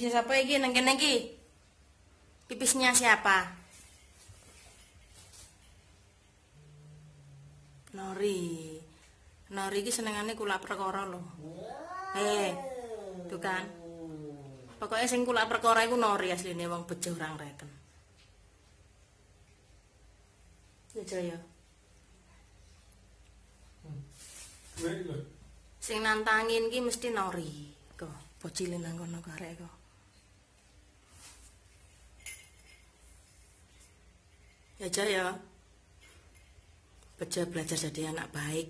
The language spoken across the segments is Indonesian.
Pipisnya siapa iki nang kene iki? Pipisnya siapa? Nori. Nori iki senengane kulak perkara lho. Tuh kan. Pokoknya sing kulak perkara iku Nori asline wong bejo urang reken. Ya. Sing nantangin ki mesti Nori. Kok bocile nang kono karek kok. Ya Jaya. Bejo belajar jadi anak baik.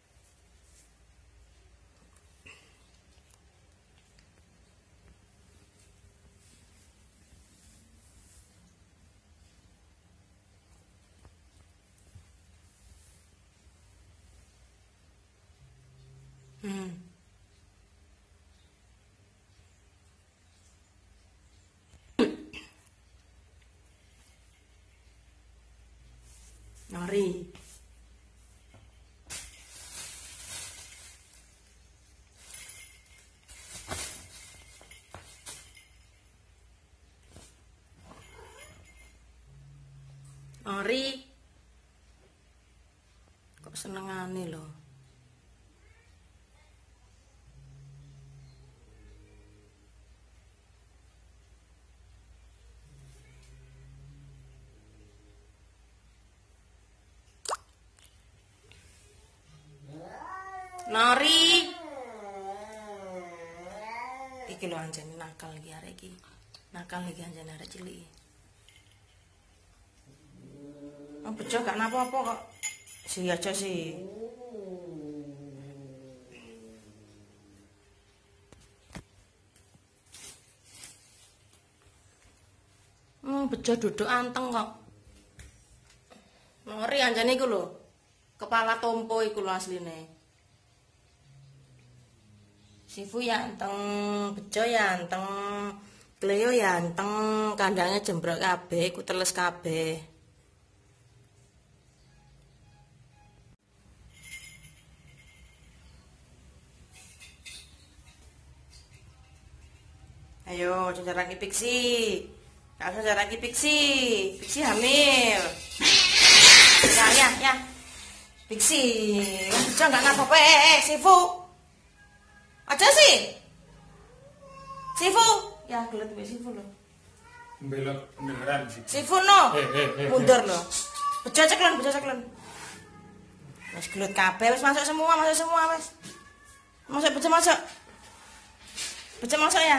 Nori. Nori. Kok senengane lho. Nori. Iki lho anjene nakal iki arek iki. Nakal iki anjene arek cilik. Oh, bejo gak napa-apa kok. Si aja sih. Bejo duduk anteng kok. Nori anjene iku lho. Kepala tompo iku lho asline. Sifu ya anteng, bejo ya anteng, Cleo ya anteng, kandangnya jembrok kabeh, ku teles kabeh. Ayo, jajar lagi Pixi. Kalau jajar lagi Pixi. Pixi hamil. Ya. Pixi. Bejo enggak napa-apa. Sifu. Aja sih. Sifu. Ya, gelet mbek Sifu lho. Belok beneran sih. Sifu no. Mundur lho. Bejo ceklen. Wis gelet kabeh, wis masuk semua wis. Masuk bejo masuk. Bejo masuk ya.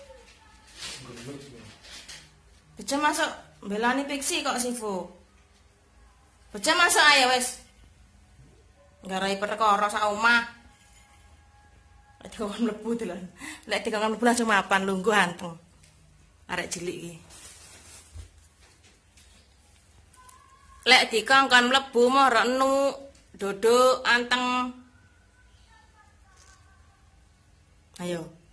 Bejo masuk. Belani Pixi kok Sifu. Bejo masuk ayo wis. Nggarai perkara sak omah. Lek dikon mlebu delon. Lek dikon mlebu langsung mapan lungguh anteng. Arek cilik iki. Lek dikon kon mlebu mah ora enu, duduk anteng. Ayo.